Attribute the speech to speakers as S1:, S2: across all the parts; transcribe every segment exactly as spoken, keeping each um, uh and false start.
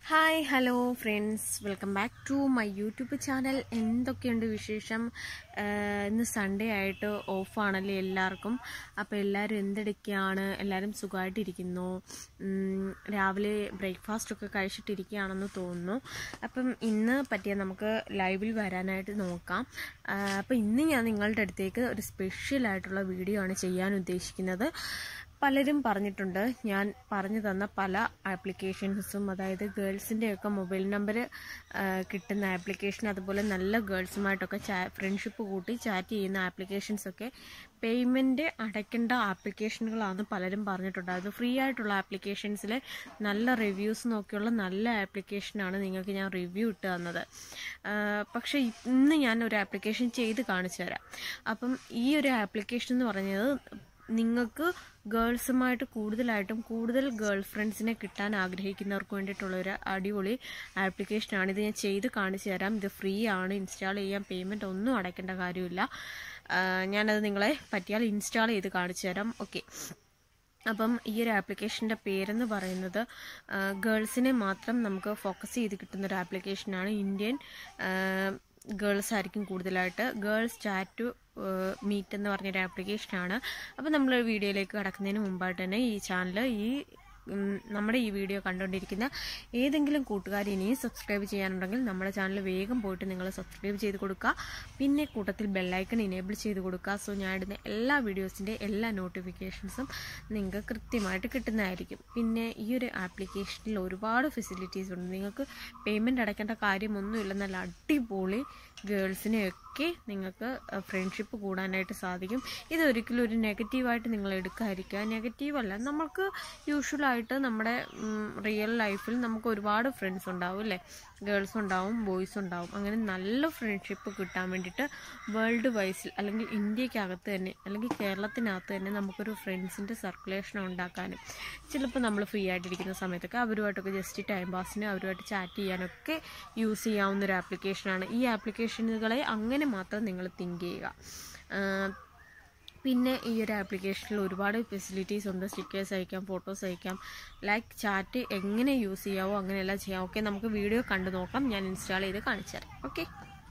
S1: Hi hello friends, welcome back to my YouTube channel. എന്തൊക്കെയുണ്ട് വിശേഷം? ഇന്ന് സൺഡേ ആയിട്ട് ഓഫാണല്ലേ എല്ലാവർക്കും. അപ്പോൾ എല്ലാവരും എന്തെടുക്കുകയാണ്? എല്ലാവരും സുഖമായിട്ടിരിക്കുന്നു. രാവിലെ ബ്രേക്ക്ഫാസ്റ്റൊക്കെ കഴിച്ചിട്ടിരിക്കുകയാണെന്ന് തോന്നുന്നു. അപ്പം ഇന്ന് പറ്റിയ നമുക്ക് ലൈവിൽ വരാനായിട്ട് നോക്കാം. അപ്പോൾ ഇന്ന് ഞാൻ നിങ്ങളുടെ അടുത്തേക്ക് ഒരു സ്പെഷ്യലായിട്ടുള്ള വീഡിയോ ആണ് ചെയ്യാൻ ഉദ്ദേശിക്കുന്നത്. പലരും പറഞ്ഞിട്ടുണ്ട് ഞാൻ പറഞ്ഞു തന്ന പല ആപ്ലിക്കേഷൻസും, അതായത് ഗേൾസിൻ്റെയൊക്കെ മൊബൈൽ നമ്പർ കിട്ടുന്ന ആപ്ലിക്കേഷൻ, അതുപോലെ നല്ല ഗേൾസുമായിട്ടൊക്കെ ചാ ഫ്രണ്ട്ഷിപ്പ് കൂട്ടി ചാറ്റ് ചെയ്യുന്ന ആപ്ലിക്കേഷൻസൊക്കെ പേയ്മെൻറ്റ് അടയ്ക്കേണ്ട ആപ്ലിക്കേഷനുകളാണെന്ന് പലരും പറഞ്ഞിട്ടുണ്ട്. അത് ഫ്രീ ആയിട്ടുള്ള ആപ്ലിക്കേഷൻസിൽ നല്ല റിവ്യൂസ് നോക്കിയുള്ള നല്ല ആപ്ലിക്കേഷനാണ് നിങ്ങൾക്ക് ഞാൻ റിവ്യൂ ഇട്ട് തന്നത്. പക്ഷേ ഇന്ന് ഞാൻ ഒരു ആപ്ലിക്കേഷൻ ചെയ്ത് കാണിച്ചു തരാം. അപ്പം ഈ ഒരു ആപ്ലിക്കേഷൻ എന്ന് പറഞ്ഞത് നിങ്ങൾക്ക് ഗേൾസുമായിട്ട് കൂടുതലായിട്ടും കൂടുതൽ ഗേൾ ഫ്രണ്ട്സിനെ കിട്ടാൻ ആഗ്രഹിക്കുന്നവർക്ക് വേണ്ടിയിട്ടുള്ള ഒരു അടിപൊളി ആപ്ലിക്കേഷനാണ്. ഇത് ഞാൻ ചെയ്ത് കാണിച്ചു തരാം. ഇത് ഫ്രീ ആണ്, ഇൻസ്റ്റാൾ ചെയ്യാൻ പേയ്മെൻറ്റ് ഒന്നും അടയ്ക്കേണ്ട കാര്യമില്ല. ഞാനത് നിങ്ങളെ പറ്റിയാൽ ഇൻസ്റ്റാൾ ചെയ്ത് കാണിച്ചു തരാം. ഓക്കെ, അപ്പം ഈ ഒരു ആപ്ലിക്കേഷൻ്റെ പേരെന്ന് പറയുന്നത് ഗേൾസിനെ മാത്രം നമുക്ക് ഫോക്കസ് ചെയ്ത് കിട്ടുന്നൊരു ആപ്ലിക്കേഷനാണ്. ഇന്ത്യൻ ഗേൾസ് ആയിരിക്കും കൂടുതലായിട്ട്. ഗേൾസ് ചാറ്റ് മീറ്റ് എന്ന് പറഞ്ഞൊരു ആപ്ലിക്കേഷനാണ്. അപ്പോൾ നമ്മൾ വീഡിയോയിലേക്ക് കടക്കുന്നതിന് മുമ്പായിട്ട് തന്നെ ഈ ചാനൽ ഈ നമ്മുടെ ഈ വീഡിയോ കണ്ടുകൊണ്ടിരിക്കുന്ന ഏതെങ്കിലും കൂട്ടുകാർ ഇനിയും സബ്സ്ക്രൈബ് ചെയ്യാനുണ്ടെങ്കിൽ നമ്മുടെ ചാനൽ വേഗം പോയിട്ട് നിങ്ങൾ സബ്സ്ക്രൈബ് ചെയ്ത് കൊടുക്കുക. പിന്നെ കൂട്ടത്തിൽ ബെല്ലൈക്കൺ ഇനേബിൾ ചെയ്ത് കൊടുക്കുക. സോ ഞാൻ ഇടുന്ന എല്ലാ വീഡിയോസിൻ്റെ എല്ലാ നോട്ടിഫിക്കേഷൻസും നിങ്ങൾക്ക് കൃത്യമായിട്ട് കിട്ടുന്നതായിരിക്കും. പിന്നെ ഈ ഒരു ആപ്ലിക്കേഷനിൽ ഒരുപാട് ഫെസിലിറ്റീസ് ഉണ്ട്. നിങ്ങൾക്ക് പേയ്മെൻറ്റ് അടയ്ക്കേണ്ട കാര്യമൊന്നുമില്ല. നല്ല അടിപൊളി ഗേൾസിനെയൊക്കെ നിങ്ങൾക്ക് ഫ്രണ്ട്ഷിപ്പ് കൂടാനായിട്ട് സാധിക്കും. ഇതൊരിക്കലും ഒരു നെഗറ്റീവായിട്ട് നിങ്ങൾ എടുക്കാതിരിക്കുക. നെഗറ്റീവല്ല, നമ്മൾക്ക് യൂഷ്വലായിട്ട് നമ്മുടെ റിയൽ ലൈഫിൽ നമുക്ക് ഒരുപാട് ഫ്രണ്ട്സ് ഉണ്ടാവും അല്ലേ. ഗേൾസ് ഉണ്ടാവും, ബോയ്സ് ഉണ്ടാവും. അങ്ങനെ നല്ല ഫ്രണ്ട്ഷിപ്പ് കിട്ടാൻ വേണ്ടിയിട്ട് വേൾഡ് വൈസിൽ അല്ലെങ്കിൽ ഇന്ത്യക്കകത്ത് തന്നെ അല്ലെങ്കിൽ കേരളത്തിനകത്ത് തന്നെ നമുക്കൊരു ഫ്രണ്ട്സിൻ്റെ സർക്കുലേഷൻ ഉണ്ടാക്കാനും, ചിലപ്പോൾ നമ്മൾ ഫ്രീ ആയിട്ടിരിക്കുന്ന സമയത്തൊക്കെ അവരുമായിട്ടൊക്കെ ജസ്റ്റ് ടൈം പാസിന് അവരുമായിട്ട് ചാറ്റ് ചെയ്യാനൊക്കെ യൂസ് ചെയ്യാവുന്ന ഒരു ആപ്ലിക്കേഷനാണ്. ഈ ആപ്ലിക്കേഷനുകളെ അങ്ങനെ മാത്രം നിങ്ങൾ തിങ്ക് ചെയ്യുക. പിന്നെ ഈ ഒരു ആപ്ലിക്കേഷനിൽ ഒരുപാട് ഫെസിലിറ്റീസ് ഉണ്ട്. സ്റ്റിക്കേഴ്സ് അയക്കാം, ഫോട്ടോസ് അയക്കാം, ലൈക്ക് ചാറ്റ് എങ്ങനെ യൂസ് ചെയ്യാവോ അങ്ങനെയെല്ലാം ചെയ്യാം. ഓക്കെ, നമുക്ക് വീഡിയോ കണ്ടു നോക്കാം. ഞാൻ ഇൻസ്റ്റാൾ ചെയ്ത് കാണിച്ചു തരാം. ഓക്കെ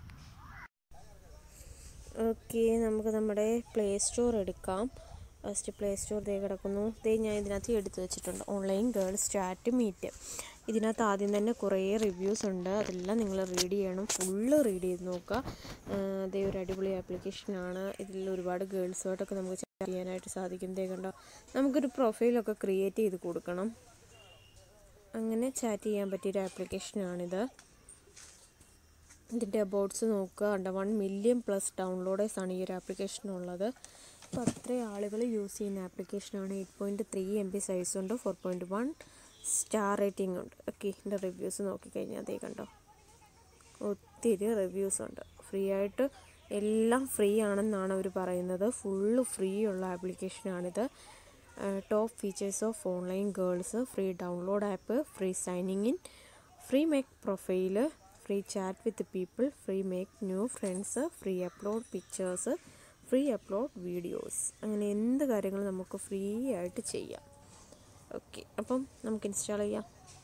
S1: ഓക്കെ നമുക്ക് നമ്മുടെ പ്ലേ സ്റ്റോർ എടുക്കാം. ഫസ്റ്റ് പ്ലേ സ്റ്റോർ ദേ കിടക്കുന്നു. ദേ ഞാൻ ഇതിനകത്ത് എടുത്തു വെച്ചിട്ടുണ്ട് ഓൺലൈൻ ഗേൾസ് ചാറ്റ് മീറ്റ്. ഇതിനകത്ത് ആദ്യം തന്നെ കുറേ റിവ്യൂസ് ഉണ്ട്. അതെല്ലാം നിങ്ങൾ റീഡ് ചെയ്യണം, ഫുള്ള് റീഡ് ചെയ്ത് നോക്കുക. അതേ ഒരു അടിപൊളി ആപ്ലിക്കേഷനാണ്. ഇതിൽ ഒരുപാട് ഗേൾസുമായിട്ടൊക്കെ നമുക്ക് ചാറ്റ് ചെയ്യാനായിട്ട് സാധിക്കും. ദേ കണ്ടോ, നമുക്കൊരു പ്രൊഫൈലൊക്കെ ക്രിയേറ്റ് ചെയ്ത് കൊടുക്കണം. അങ്ങനെ ചാറ്റ് ചെയ്യാൻ പറ്റിയൊരു ആപ്ലിക്കേഷനാണിത്. ഇതിൻ്റെ അബൌട്ട്സ് നോക്കുക. കണ്ട വൺ മില്യൺ പ്ലസ് ഡൗൺലോഡേഴ്സ് ആണ് ഈ ഒരു ആപ്ലിക്കേഷനുള്ളത്. അപ്പോൾ അത്രയും ആളുകൾ യൂസ് ചെയ്യുന്ന ആപ്ലിക്കേഷനാണ്. Eight point three M B സൈസുണ്ട്, four point one star rating ഉണ്ട്. ഓക്കെ, ഇതിൻ്റെ റിവ്യൂസ് നോക്കിക്കഴിഞ്ഞാൽ അതേ കണ്ടോ, ഒത്തിരി റിവ്യൂസ് ഉണ്ട്. ഫ്രീ ആയിട്ട് എല്ലാം ഫ്രീ ആണെന്നാണ് അവർ പറയുന്നത്. ഫുള്ള് ഫ്രീ ഉള്ള ആപ്ലിക്കേഷനാണിത്. Top features of online girls: free download app, free signing in, free make profile, free chat with people, free make new friends, free upload pictures, free upload videos. അങ്ങനെ എന്ത് കാര്യങ്ങളും നമുക്ക് free ആയിട്ട് ചെയ്യാം. Okay, അപ്പം നമുക്ക് ഇൻസ്റ്റാൾ ചെയ്യാം.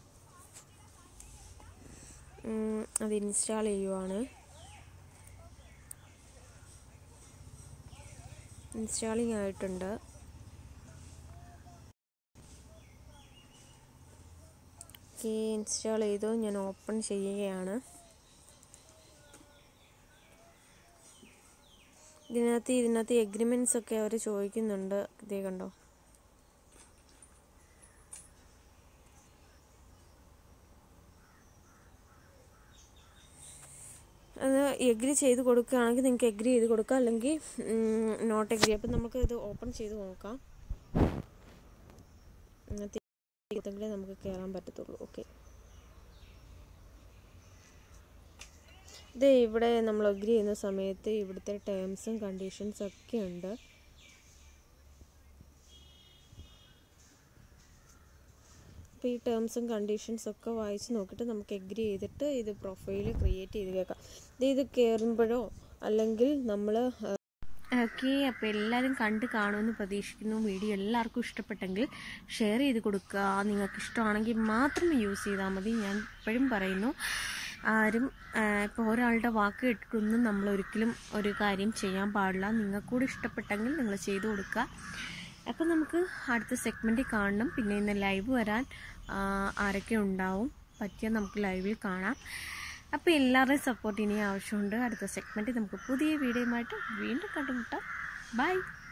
S1: അത് ഇൻസ്റ്റാൾ ചെയ്യുവാണ്. ഇൻസ്റ്റാളിങ് ആയിട്ടുണ്ട്. ഓക്കെ, ഇൻസ്റ്റാൾ ചെയ്തു. ഞാൻ ഓപ്പൺ ചെയ്യുകയാണ്. ഇതിനകത്ത് ഇതിനകത്ത് എഗ്രിമെൻറ്റ്സ് ഒക്കെ അവർ ചോദിക്കുന്നുണ്ട്. ഇതേ കണ്ടോ, അത് എഗ്രി ചെയ്ത് കൊടുക്കുകയാണെങ്കിൽ നിങ്ങൾക്ക് എഗ്രി ചെയ്ത് കൊടുക്കാം, അല്ലെങ്കിൽ നോട്ട് എഗ്രി. അപ്പം നമുക്ക് ഇത് ഓപ്പൺ ചെയ്ത് നോക്കാം. ഇങ്ങനത്തെ നമുക്ക് കയറാൻ പറ്റത്തുള്ളൂ. ഓക്കെ, ഇത് ഇവിടെ നമ്മൾ എഗ്രി ചെയ്യുന്ന സമയത്ത് ഇവിടുത്തെ ടേംസും കണ്ടീഷൻസും ഒക്കെ ഉണ്ട്. അപ്പോൾ ഈ ടേംസും കണ്ടീഷൻസൊക്കെ വായിച്ച് നോക്കിയിട്ട് നമുക്ക് എഗ്രി ചെയ്തിട്ട് ഇത് പ്രൊഫൈൽ ക്രിയേറ്റ് ചെയ്ത് കേൾക്കാം. ഇത് ഇത് കയറുമ്പോഴോ അല്ലെങ്കിൽ നമ്മൾ ഓക്കെ, അപ്പോൾ എല്ലാവരും കണ്ട് കാണുമെന്ന് പ്രതീക്ഷിക്കുന്നു. വീഡിയോ എല്ലാവർക്കും ഇഷ്ടപ്പെട്ടെങ്കിൽ ഷെയർ ചെയ്ത് കൊടുക്കുക. നിങ്ങൾക്ക് ഇഷ്ടമാണെങ്കിൽ മാത്രം യൂസ് ചെയ്താൽ മതി. ഞാൻ എപ്പോഴും പറയുന്നു, ആരും ഇപ്പോൾ ഒരാളുടെ വാക്ക് കേട്ടിട്ടൊന്നും നമ്മൾ ഒരിക്കലും ഒരു കാര്യം ചെയ്യാൻ പാടില്ല. നിങ്ങൾക്കൂടെ ഇഷ്ടപ്പെട്ടെങ്കിൽ നിങ്ങൾ ചെയ്തു കൊടുക്കുക. അപ്പോൾ നമുക്ക് അടുത്ത സെഗ്മെൻറ്റിൽ കാണണം. പിന്നെ ഇന്ന് ലൈവ് വരാൻ ആരൊക്കെ ഉണ്ടാവും പറ്റിയാൽ നമുക്ക് ലൈവിൽ കാണാം. അപ്പോൾ എല്ലാവരുടെയും സപ്പോർട്ട് ഇനി ആവശ്യമുണ്ട്. അടുത്ത സെഗ്മെൻറ്റിൽ നമുക്ക് പുതിയ വീഡിയോയുമായിട്ട് വീണ്ടും കണ്ടുമുട്ടാം. ബൈ.